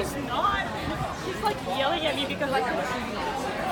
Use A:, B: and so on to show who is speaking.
A: She's not. She's like yelling at me because I'm